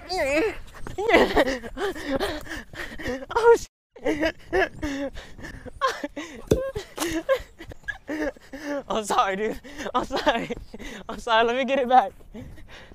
Oh shit. I'm sorry, dude. I'm sorry. I'm sorry. Let me get it back.